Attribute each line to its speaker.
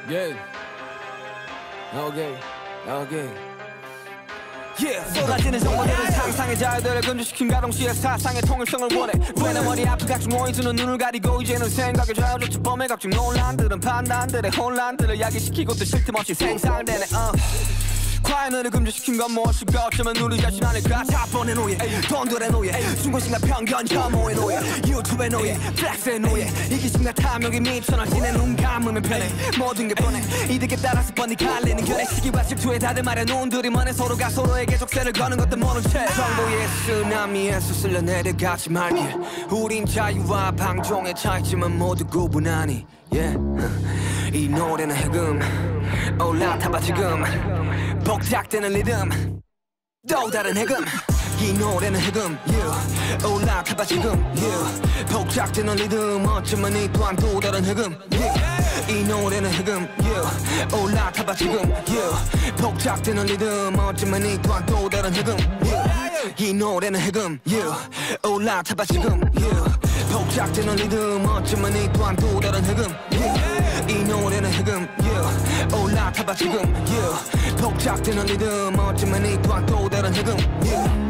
Speaker 1: Yeah. Okay.
Speaker 2: Yeah. 쏟아지는 정보들은 상상의 자유들을 금지시킨가 동시에 사상의 통일성을 원해. 왜 내 머리 앞에 각종 오인수는 눈을 가리고 이제는 생각에 좌우조차 범해. 각종 논란들은 판단들의 혼란들을 야기시키고 또 쉴 틈 없이 생산되네. 과연을 금지시킨 건 무엇일까? 어쩌면 우리 자신 아닐까? 자본의 노예, 돈들의 노예, 중고심과 편견 혐오의 노예, 유튜브의 노예, 플렉스의 노예, 이기심과 탐욕이 미쳐널지내 눈 감으면 편해. 모든 게 뻔해. 이득에 따라서 뻔히 갈리는 결의 시기와 질투에 다들 말해놓은 둘이 먼해. 서로가 서로에게 족쇄를 거는 것도 모른 채 정보의 쓰나미에서 쓸려내려가지 말길. 우린 자유와 방종의 차이지만 모두 구분하니. Yeah. 이 노래는 해금 올라타봐 지금 복작되는 리듬 또 다른 해금. 이 노래는 해금 yeah. 올라타봐 지금 yeah. 복작되는 리듬 어쩌면 이 또한 또 다른 해금 yeah. 이 노래는 해금 yeah. 올라타봐 지금 yeah. 복작되는 리듬 어쩌면 이 또한 또 다른 해금 yeah. 이 노래는 해금 yeah. 올라타봐 지금 yeah. 복작되는 리듬 어쩌면 이 또한 또 다른 해금 yeah. 이 노래는 해금 yeah. 올라타봐 지금 yeah. 복작되는 리듬 어쩌면 이 또한 또 다른 해금 yeah.